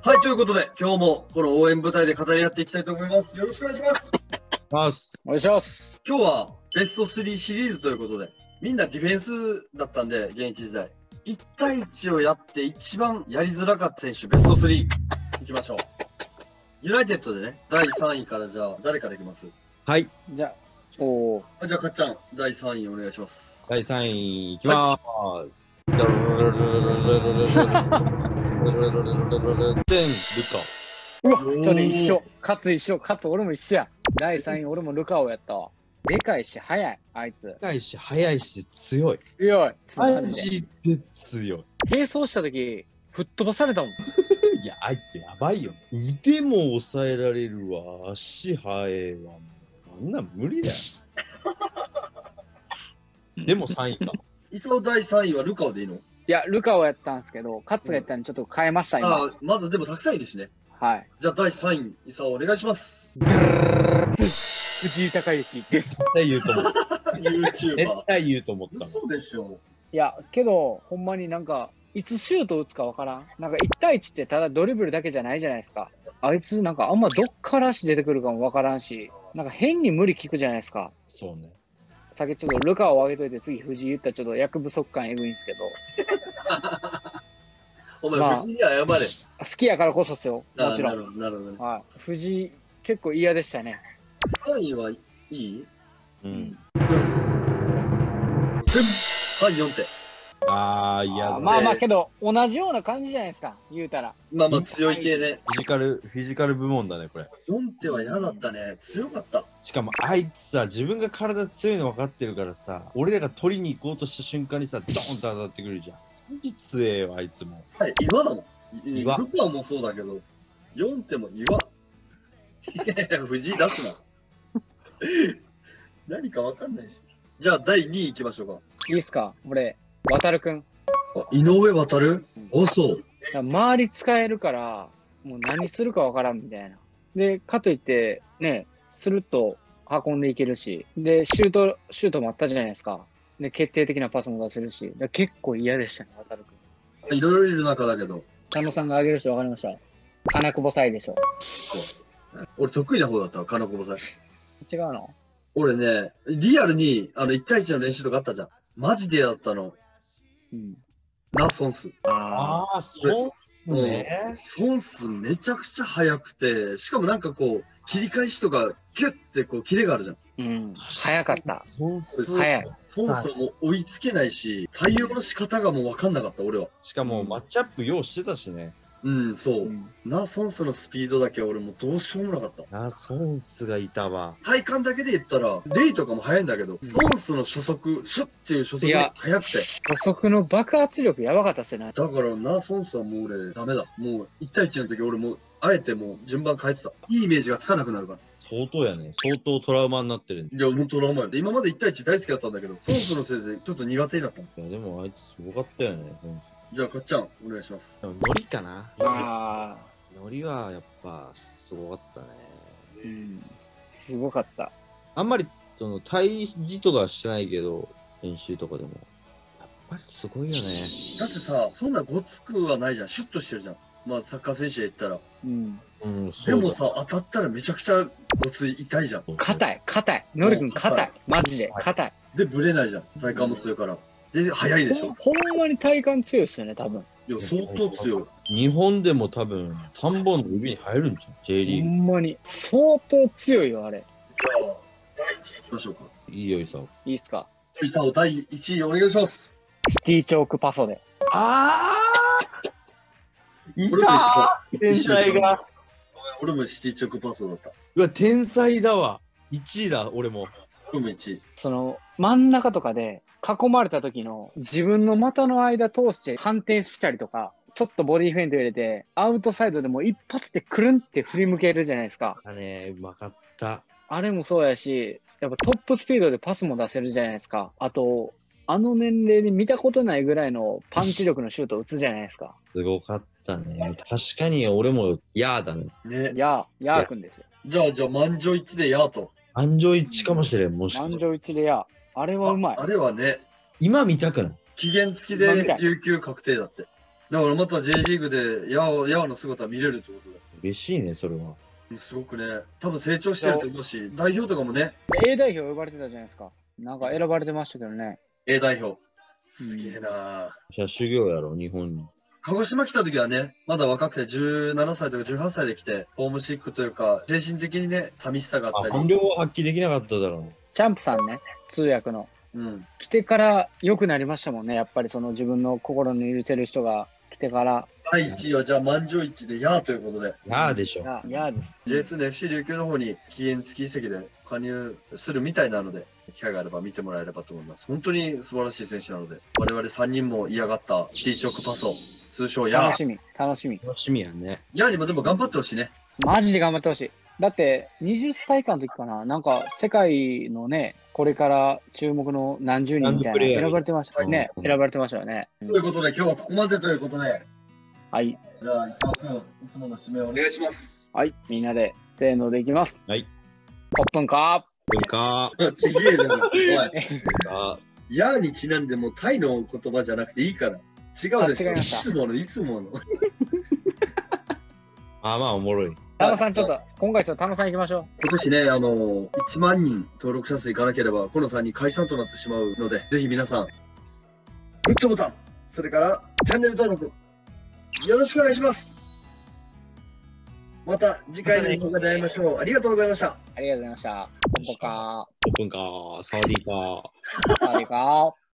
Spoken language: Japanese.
はい、ということで、今日もこの応援舞台で語り合っていきたいと思います。よろしくお願いします。 お願いします。 今日はベスト3シリーズということで、みんなディフェンスだったんで、現役時代。1対1をやって一番やりづらかった選手、ベスト3。いきましょう。ユナイテッドでね、第3位からじゃあ、誰からいきます？ はい。じゃあ、 じゃあ、かっちゃん、第3位お願いします。 第3位いきまーす。ルカうわ、ちょっと一緒。勝つ俺も一緒や。第3位俺もルカオやったわ。でかいし速い、あいつ。 でかいし速いし強い。 強い。 マジで強い。 並走した時、吹っ飛ばされたもん。 いや、あいつやばいよ。腕も抑えられるわ。足速いわ。あんなん無理だよ。でも3位か。 イサオ第3位はルカオでいいの？ いや、ルカオやったんですけど、カッツがやったんでちょっと変えました、今。 ああ、まだでもたくさんいるしね。 はい。 じゃあ、第3位、イサオお願いします。 藤井隆之です。 絶対言うと思った。 YouTuber。 絶対言うと思った。 嘘でしょ。 いや、けど、ほんまになんか、いつシュート打つかわからん。なんか1対1ってただドリブルだけじゃないじゃないですか。あいつなんかあんまどっから足出てくるかもわからんし、なんか変に無理聞くじゃないですか。 そうね。 さっきちょっとルカを上げといて次藤井言ったらちょっと役不足感えぐいんですけお前、 まあ藤井に謝れ。 ど、好きやからこそっすよ。もちろん。 なるほどね。 はい。藤井結構嫌でしたね。 3位はいい？ うん。 はい、4点。 ああ、いや、 まあまあけど同じような感じじゃないですか、言うたら。 まあまあ強い系ね。 フィジカル部門だね、これ。 4点は嫌だったね。強かった。 しかもあいつさ、自分が体強いの分かってるからさ、俺らが取りに行こうとした瞬間にさ、ドーンと当たってくるじゃん。マジ強えよ、あいつも。 はい、岩だもん。 岩ルカもそうだけど、4点も岩。藤井出すな。何かわかんないし。じゃあ、第2位いきましょうか。 いいっすか、俺、渡るくん。 井上渡る？お、そう。 周り使えるから、もう何するかわからんみたいな。で、かといって、ね、スルッと運んでいけるし、で、シュートもあったじゃないですか。で、決定的なパスも出せるし、で結構嫌でしたね、渡るくん。 いろいろいる中だけど。 田野さんが挙げる人分かりました。金久保サイでしょ。 俺得意な方だったわ、金子さん。 違うの？ 俺ね、リアルに1対1の練習とかあったじゃん。マジで嫌だったの。 うん。 ソンス。 ああ、そうっすね。 ソンスめちゃくちゃ速くて、しかもなんかこう、切り返しとか、キュッてこう、キレがあるじゃん。 うん。早かった。 早い。 ソンスも追いつけないし、対応の仕方がもう分かんなかった、俺は。 しかも、マッチアップ用意してたしね。 うん、そう。ソンスのスピードだけは俺もうどうしようもなかった。 ソンスがいたわ。 体感だけで言ったら、レイとかも速いんだけど、ソンスの初速、シュッっていう初速が速くて。 初速の爆発力やばかったっすよね。 だからソンスはもう俺、ダメだ。もう1対1の時俺も、あえてもう順番変えてた。いいイメージがつかなくなるから。 相当やね。相当トラウマになってるんいや、ほんとトラウマやで。今まで1対1大好きだったんだけど、ソンスのせいでちょっと苦手になったの。 でもあいつすごかったよね。 じゃあ、かっちゃん、お願いします。 ノリかな。ノリはやっぱすごかったね。 うん。すごかった。 あんまり対峙とかしてないけど、練習とかでも。やっぱりすごいよね。 だってさ、そんなごつくはないじゃん。シュッとしてるじゃん。まあ、サッカー選手で言ったら。 うん。 でもさ、当たったらめちゃくちゃごつい、痛いじゃん。 硬い。ノリ君硬い。マジで硬い。 で、ブレないじゃん。体幹も強いから。で、速いでしょ。 ほんまに体幹強いですよね、多分。 いや、相当強い。 日本でも多分3本の指に入るんじゃん、J リーグ。 ほんまに。相当強いよ、あれ。 じゃあ、第1位いきましょうか。 いいよ、イサオ。 いいっすか。 イサオ、第1位お願いします。 シティチョークパソで。 いたー天才が。 俺もシティチョークパソだった。 うわ、天才だわ。1位だ、俺も。 俺も1位。 真ん中とかで囲まれた時の自分の股の間通して反転したりとか、ちょっとボディフェイント入れて、アウトサイドでも一発でくるんって振り向けるじゃないですか。 うまかった。 あれもそうやし、やっぱトップスピードでパスも出せるじゃないですか。あと、あの年齢で見たことないぐらいのパンチ力のシュートを打つじゃないですか。 すごかったね。確かに俺もヤーだね。 ヤーくんですよ。 じゃあ、満場一致でヤーと。 満場一致かもしれん、もしかして。 満場一致でヤー。あれはうまい。 あれはね、 今見たくない？ 期限付きで琉球確定だって。 だからまた J リーグでヤオの姿見れるってことで。 嬉しいね、それは。 すごくね、多分成長してると思うし、代表とかもね、 A 代表呼ばれてたじゃないですか。なんか選ばれてましたけどね。 A 代表。すげえな、 じゃあ修行やろ、日本に。 鹿児島来た時はね、まだ若くて17歳とか18歳で来て、ホームシックというか、精神的にね、寂しさがあったり。 本領を発揮できなかっただろチャンプさんね、通訳の。 うん。 来てから良くなりましたもんね。やっぱりその自分の心の許せる人が来てから。 第1位はじゃあ満場一致でヤーということで。 う。やあでしょ。 いやです。 J2 の FC 琉球の方に期限付き移籍で加入するみたいなので、機会があれば見てもらえればと思います。本当に素晴らしい選手なので、我々3人も嫌がったシティチョークパソ、通称ヤー。 楽しみ、楽しみ。 楽しみやね。 ヤーにもでも頑張ってほしいね。 マジで頑張ってほしい。だって20歳間の時かな、なんか世界のね、これから注目の何十人みたいな選ばれてましたよね。 うん選ばれてましたよね。 ということで今日はここまでということで、 はい。 じゃあ伊藤君、いつもの指名お願いします。 はい。みんなでせーのでいきます。 はい。 コップンカ文化。 ちげえな。おい。 あ、 ヤーにちなんでもタイの言葉じゃなくていいから。違うでしょ。い違いましたつもの、いつもの。 まあおもろい。 ー。タノさんちょっと、今回ちょっとタノさん行きましょ今年ね、1万人登録者数いかなければ、この3人解散となってしまうので、ぜひ皆さん、グッドボタン、それからチャンネル登録、よろしくお願いします。また次回の動画で会いましょう。ありがとうございました。 う。ありがとうございました。コップンカ文化。サワディーカー。 ー。サワディーカー。